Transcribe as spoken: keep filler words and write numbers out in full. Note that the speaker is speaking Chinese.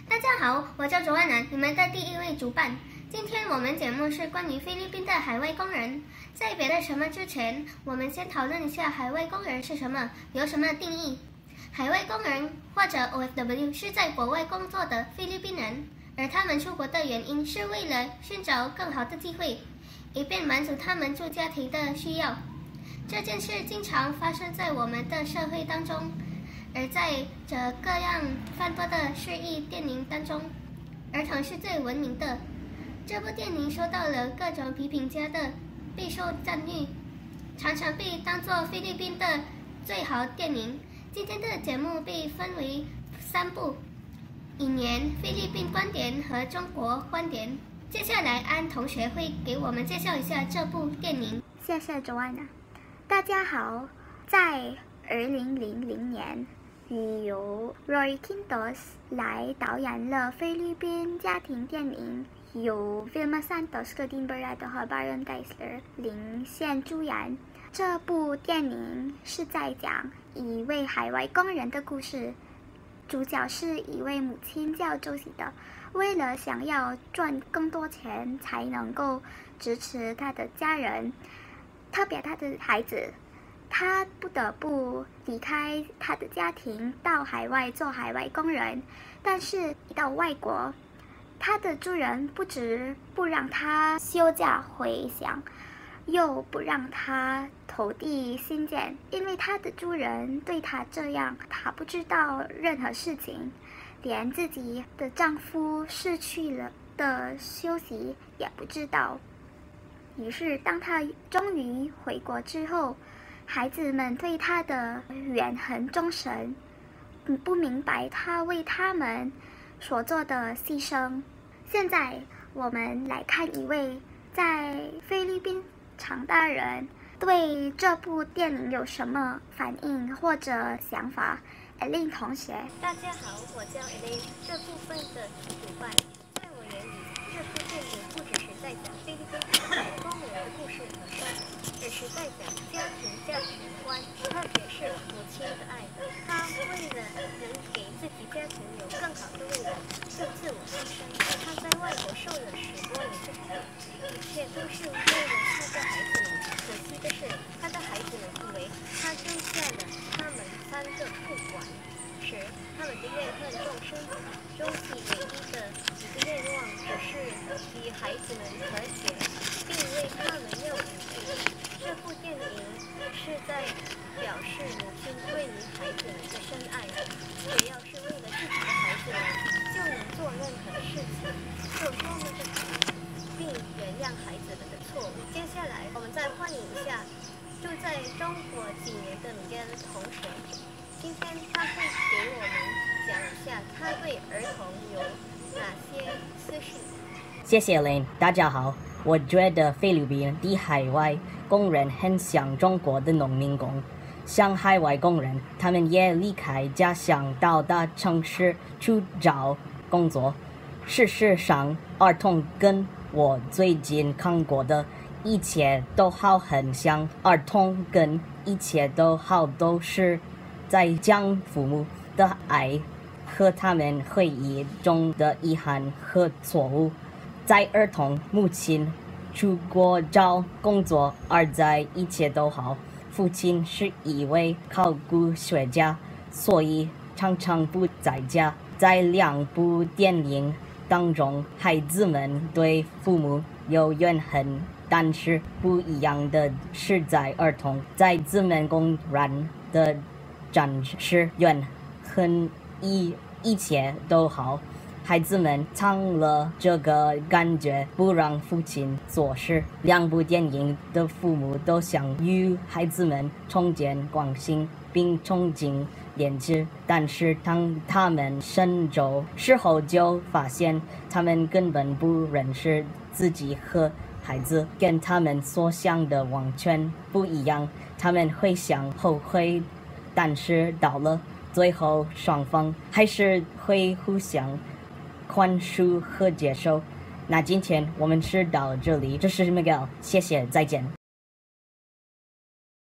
大家好，我叫卓万南，你们的第一位主办。今天我们节目是关于菲律宾的海外工人。在别的什么之前，我们先讨论一下海外工人是什么，有什么定义。海外工人或者 O F W 是在国外工作的菲律宾人，而他们出国的原因是为了寻找更好的机会，以便满足他们住家庭的需要。这件事经常发生在我们的社会当中。而在这各样繁多的诗意电影当中，儿童是最闻名的。这部电影受到了各种批评家的备受赞誉，常常被当作菲律宾的最好电影。今天的节目被分为三部：引言、菲律宾观点和中国观点。接下来，安同学会给我们介绍一下这部电影。 谢谢 Joanna。大家好，在二零零零年。由 Roy Quintos 来导演了菲律宾家庭电影，由 Vilma Santos、Claudine Barreto 和 Baron Geisler 领衔主演。这部电影是在讲一位海外工人的故事，主角是一位母亲叫周喜的，为了想要赚更多钱才能够支持他的家人，特别他的孩子。他不得不离开他的家庭，到海外做海外工人。但是，一到外国，他的主人不止不让他休假回乡，又不让他投递信件，因为他的主人对他这样，他不知道任何事情，连自己的丈夫失去了的消息也不知道。于是，当他终于回国之后，孩子们对他的怨恨终生，不明白他为他们所做的牺牲。现在我们来看一位在菲律宾长大人对这部电影有什么反应或者想法。Elaine 同学， 大家好，我叫 Elaine， 这部分的主办。在我眼里，这部电影不只是在讲菲律宾海外工人的故事和生活，而是在讲家庭价值观，特别是母亲的爱。她为了能给自己家庭有更好的未来，就自我牺牲。她在外国受了十多年的苦，一切都是为了她的孩子们。可惜的是，她的孩子们以为她丢下了他们三个不管时，他们的怨恨众生。终其唯一的一个愿望，只是与孩子们和解，并为他们要福祉。这部电影是在表示母亲对于孩子们的深爱，只要是为了自己的孩子们，就能做任何事情，做多么的苦，并原谅孩子们的错误。接下来，我们再欢迎一下住在中国几年的米恩同学，今天他会给我们讲一下他对儿童有哪些思绪。 谢谢 Elaine， 大家好。我觉得菲律宾的海外工人很像中国的农民工，像海外工人，他们也离开家乡到大城市去找工作。事实上，儿童跟我最近看过的一切都好很像，儿童跟一切都好都是在讲父母的爱和他们回忆中的遗憾和错误。在儿童母亲出国找工作，而在一切都好。父亲是一位考古学家，所以常常不在家。在两部电影当中，孩子们对父母有怨恨，但是不一样的是，在儿童在自们公然的展示怨恨，一一切都好。孩子们藏了这个感觉，不让父亲做事。两部电影的父母都想与孩子们重建关系，并重新连接，但是当他们深究之后，就发现他们根本不认识自己和孩子，跟他们所想的完全不一样。他们会想后悔，但是到了最后，双方还是会互相宽恕和接受。那今天我们是到这里，这是 Miguel， 谢谢，再见。